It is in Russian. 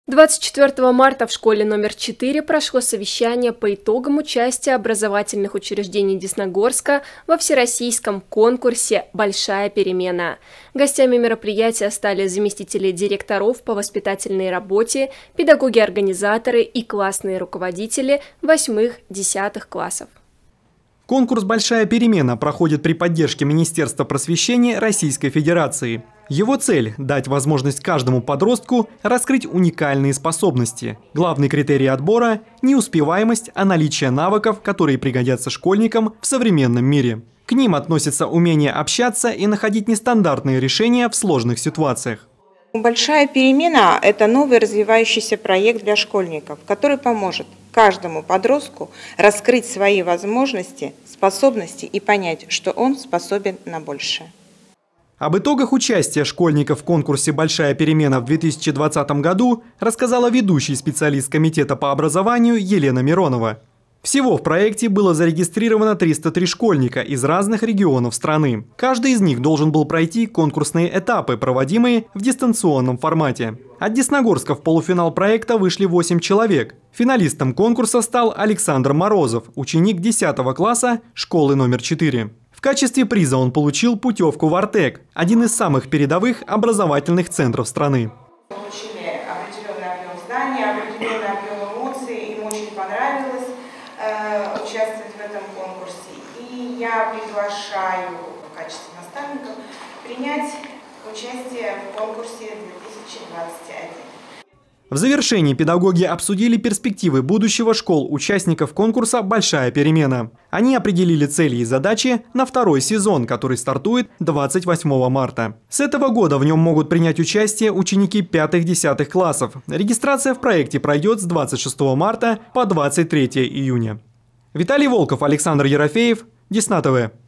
24 марта в школе номер 4 прошло совещание по итогам участия образовательных учреждений Десногорска во всероссийском конкурсе «Большая перемена». Гостями мероприятия стали заместители директоров по воспитательной работе, педагоги-организаторы и классные руководители 8-10 классов. Конкурс «Большая перемена» проходит при поддержке Министерства просвещения Российской Федерации. Его цель – дать возможность каждому подростку раскрыть уникальные способности. Главный критерий отбора – не успеваемость, а наличие навыков, которые пригодятся школьникам в современном мире. К ним относятся умение общаться и находить нестандартные решения в сложных ситуациях. «Большая перемена» – это новый развивающийся проект для школьников, который поможет каждому подростку раскрыть свои возможности, способности и понять, что он способен на большее. Об итогах участия школьников в конкурсе «Большая перемена» в 2020 году рассказала ведущий специалист комитета по образованию Елена Миронова. Всего в проекте было зарегистрировано 303 школьника из разных регионов страны. Каждый из них должен был пройти конкурсные этапы, проводимые в дистанционном формате. От Десногорска в полуфинал проекта вышли 8 человек. Финалистом конкурса стал Александр Морозов, ученик 10 класса школы номер 4. В качестве приза он получил путевку в Артек, один из самых передовых образовательных центров страны. Получили определенный объем знаний, определенный объем эмоций, им очень понравилось участвовать в этом конкурсе. И я приглашаю в качестве наставников принять участие в конкурсе 2021. В завершении педагоги обсудили перспективы будущего школ участников конкурса «Большая перемена». Они определили цели и задачи на второй сезон, который стартует 28 марта. С этого года в нем могут принять участие ученики 5-10 классов. Регистрация в проекте пройдет с 26 марта по 23 июня. Виталий Волков, Александр Ерофеев, Десна ТВ.